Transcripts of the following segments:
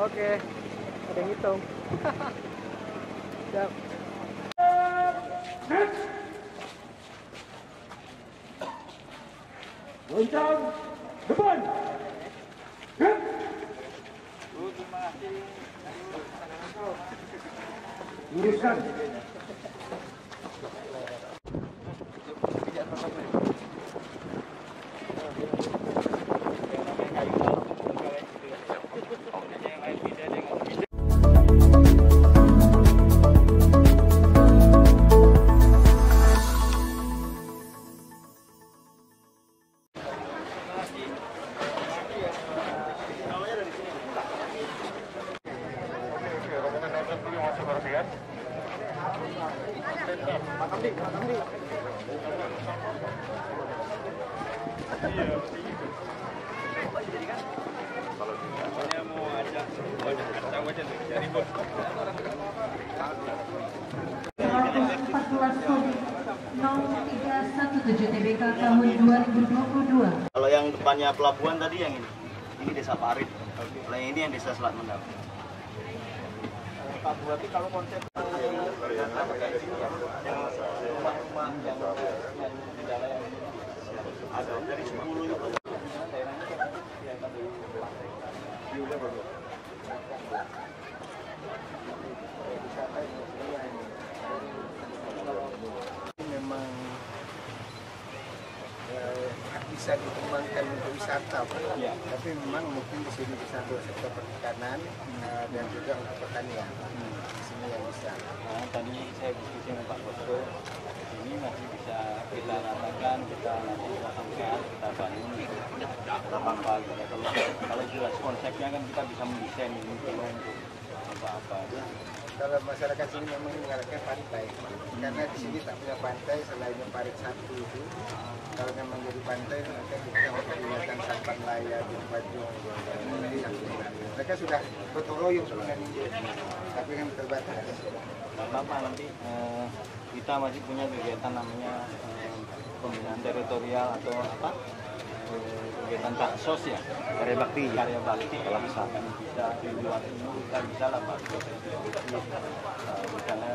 Oke, ada yang hitung. Siap. Loncang depan. Luruskan. TBK tahun 2022. Kalau yang depannya pelabuhan tadi yang ini Desa Parit. Kalau yang ini yang Desa Selat Mendap. Pak Bupati, kalau konsep rumah-rumah yang ada dari 10 itu memang bisa dikembangkan untuk wisata, Pak. Ya. Tapi memang mungkin di sini bisa untuk sektor perikanan dan juga untuk pertanian. Di sini yang bisa. Nah, tadi saya diskusi dengan Pak Bosko, ini masih bisa kita ratakan, kita nanti kita sampaikan, kita bangun, kita apa gitu. Kalau jelas konsepnya kan kita bisa mendesain ini untuk apa-apa. Kalau masyarakat sini memang mengharapkan pantai, karena di sini tak punya pantai selain Parit satu itu. Kalau memang jadi pantai, maka kita menggunakan sampan layar di Bajong. Mereka sudah gotong royong sebenarnya, tapi kan terbatas. Apa nanti kita masih punya kegiatan namanya pembinaan teritorial atau apa? Kegiatan taksos ya, karya bakti kalau misalkan bisa di luar ini kita bisa lah Pak, misalnya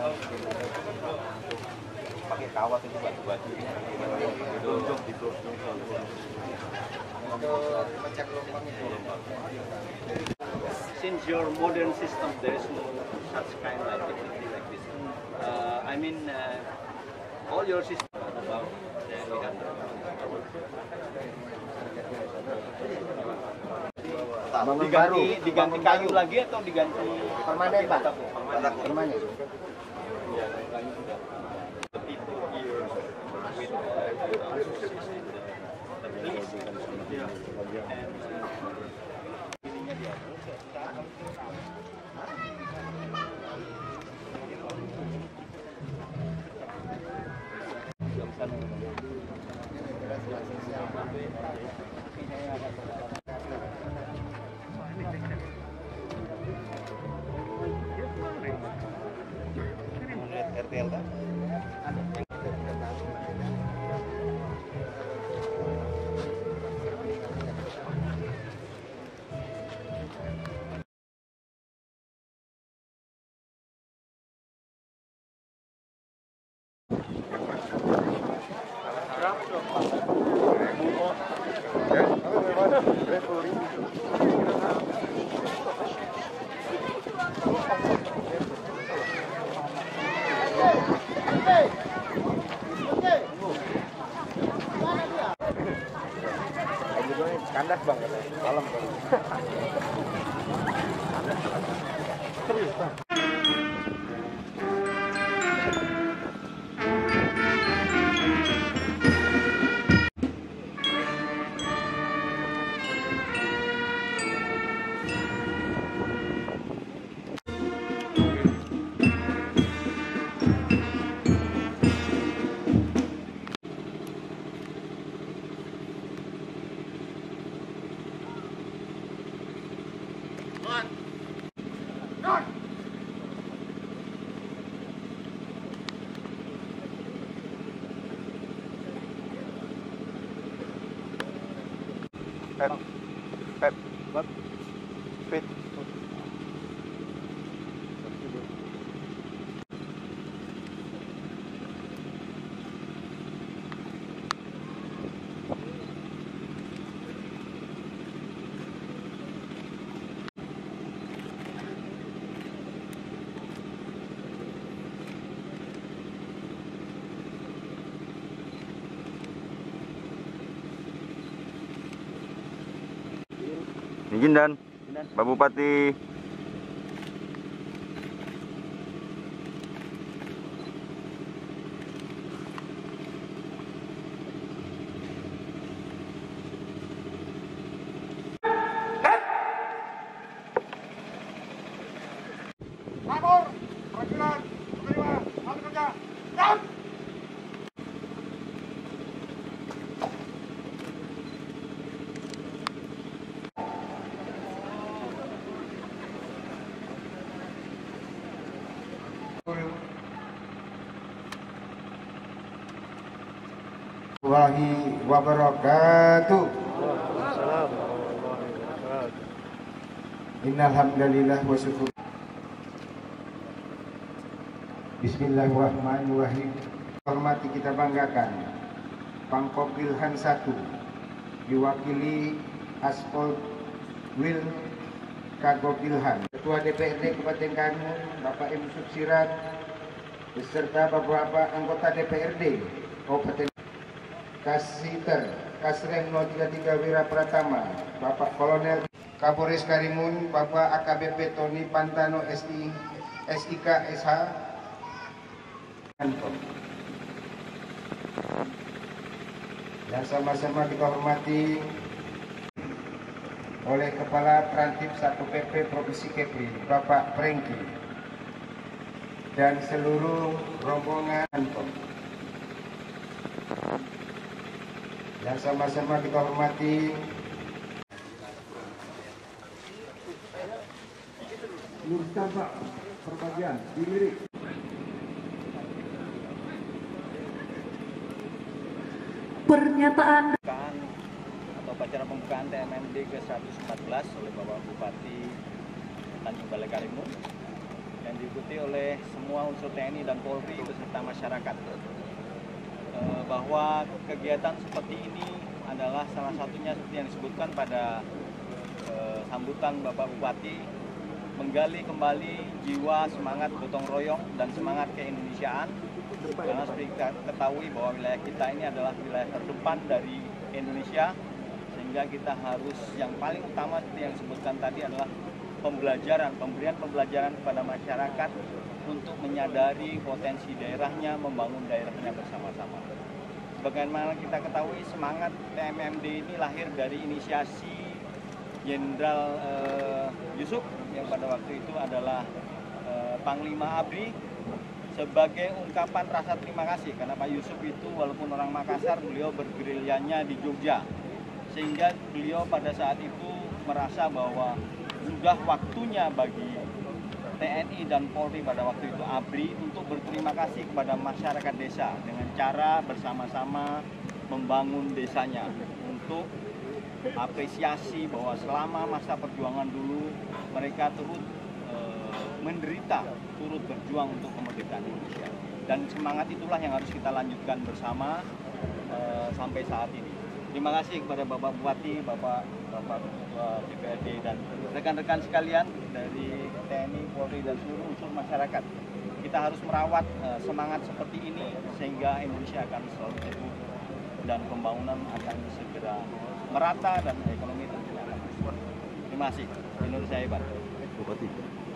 pakai kawat itu batu-batu untuk di Pecah gelombang itu. Since your modern system there is no such kind like activity like this. I mean all your system about diganti kayu lagi atau diganti Permanen, Pak. Permanen. Ya, kayu sudah. RTL kan? Kandas bang, malam kali. Serius bang. Pep, Pep, Pep, Izin dan Pak Bupati. Lapor, perwakilan, penerima, ambil kerja. Siap! Warahmatullahi wabarakatuh. Innal hamdalillah wa syukur. Bismillahirrahmanirrahim. Hormati kita banggakan Pangkopilhan 1 diwakili Aspol Wil Kagopilhan, Ketua DPRD Kabupaten Karimun Bapak M. Subsirat beserta beberapa anggota DPRD Kabupaten Kasiter Kasrem 033 Wira Pratama, Bapak Kolonel Kapolres Karimun, Bapak AKBP Tony Pantano SI, SIK SH, dan sama-sama kita hormati oleh Kepala Trantip 1 PP Provinsi Kepri, Bapak Prengki, dan seluruh rombongan. Dan sama-sama kita hormati Lurus tampak perbagian dilirik. Pernyataan atau upacara pembukaan TMMD ke-114 oleh Bapak Bupati Tanjung Balai Karimun yang diikuti oleh semua unsur TNI dan Polri beserta masyarakat. Bahwa kegiatan seperti ini adalah salah satunya seperti yang disebutkan pada sambutan Bapak Bupati, menggali kembali jiwa semangat gotong royong dan semangat keindonesiaan, karena seperti kita ketahui bahwa wilayah kita ini adalah wilayah terdepan dari Indonesia, sehingga kita harus yang paling utama seperti yang disebutkan tadi adalah pemberian pembelajaran kepada masyarakat untuk menyadari potensi daerahnya, membangun daerahnya bersama-sama. Sebagaimana kita ketahui, semangat TMMD ini lahir dari inisiasi Jenderal Yusuf yang pada waktu itu adalah Panglima ABRI, sebagai ungkapan rasa terima kasih karena Pak Yusuf itu walaupun orang Makassar, beliau bergerilyanya di Jogja, sehingga beliau pada saat itu merasa bahwa sudah waktunya bagi TNI dan Polri pada waktu itu ABRI untuk berterima kasih kepada masyarakat desa dengan cara bersama-sama membangun desanya, untuk apresiasi bahwa selama masa perjuangan dulu mereka turut menderita, turut berjuang untuk kemerdekaan Indonesia, dan semangat itulah yang harus kita lanjutkan bersama sampai saat ini. Terima kasih kepada Bapak Bupati, Bapak Ketua DPRD dan rekan-rekan sekalian dari TNI, Polri dan seluruh unsur masyarakat. Kita harus merawat semangat seperti ini sehingga Indonesia akan selalu teguh dan pembangunan akan segera merata dan ekonomi tentunya akan berkembang. Terima kasih. Indonesia hebat. Bupati.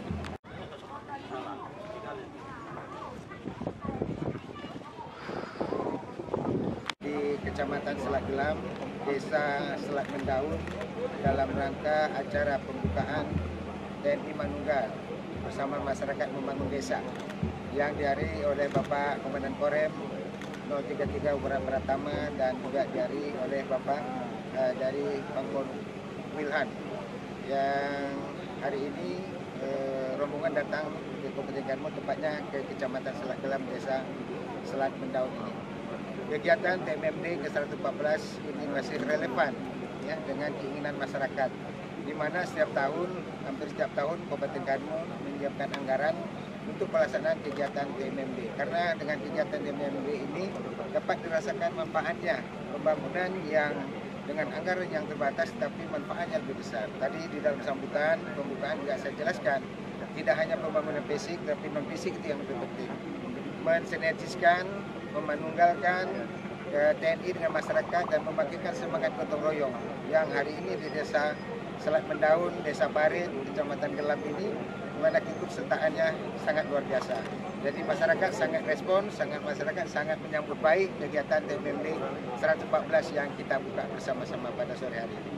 di Kecamatan Selat Gelam, Desa Selat Mendaun, dalam rangka acara pembukaan TNI Manunggal bersama masyarakat membangun desa yang dihadiri oleh Bapak Komandan Korem 033 Wira Pratama dan juga dihadiri oleh Bapak dari Pangkol Wilhan. Yang hari ini rombongan datang ke Kabupaten Karimun, tepatnya ke Kecamatan Selat Gelam, Desa Selat Mendaun ini. Kegiatan TMMD ke-114 ini masih relevan ya dengan keinginan masyarakat, di mana hampir setiap tahun Kabupaten Karimun menyiapkan anggaran untuk pelaksanaan kegiatan TMMD, karena dengan kegiatan TMMD ini dapat dirasakan manfaatnya, pembangunan yang dengan anggaran yang terbatas tapi manfaatnya lebih besar. Tadi di dalam sambutan pembukaan juga saya jelaskan, tidak hanya pembangunan fisik tapi non fisik itu yang lebih penting, mensinergiskan, memanunggalkan TNI dengan masyarakat dan membangkitkan semangat gotong royong yang hari ini di Desa Selat Mendaun, Desa Parit, Kecamatan Gelap ini, di mana keikutsertaannya sangat luar biasa. Jadi masyarakat sangat respon, masyarakat sangat menyambut baik kegiatan TMMD 114 yang kita buka bersama-sama pada sore hari ini.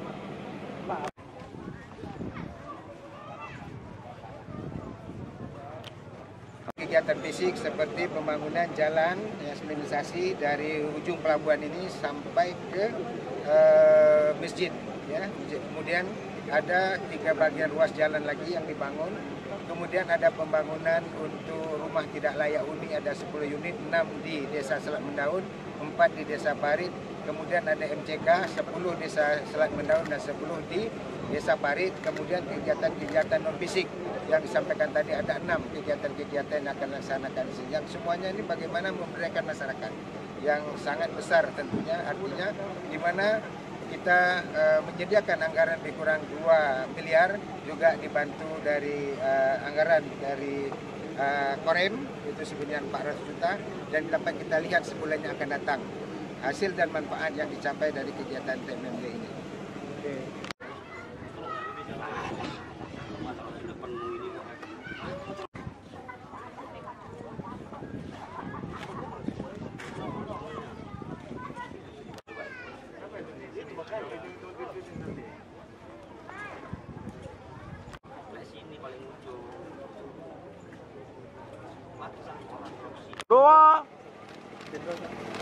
Kegiatan fisik seperti pembangunan jalan sinkronisasi dari ujung pelabuhan ini sampai ke masjid, ya. Kemudian ada 3 bagian ruas jalan lagi yang dibangun. Kemudian ada pembangunan untuk rumah tidak layak huni, ada 10 unit, 6 di Desa Selat Mendaun, 4 di Desa Parit. Kemudian ada MCK 10 Desa Selat Mendaun dan 10 di Desa Parit. Kemudian kegiatan non fisik yang disampaikan tadi ada 6 kegiatan-kegiatan yang akan dilaksanakan di sini. Yang semuanya ini bagaimana memberdayakan masyarakat yang sangat besar tentunya, artinya di mana kita menyediakan anggaran lebih kurang 2 miliar, juga dibantu dari anggaran dari Korem itu sebenarnya 400 juta, dan dapat kita lihat sebulan yang akan datang hasil dan manfaat yang dicapai dari kegiatan TMMD ini. Dua.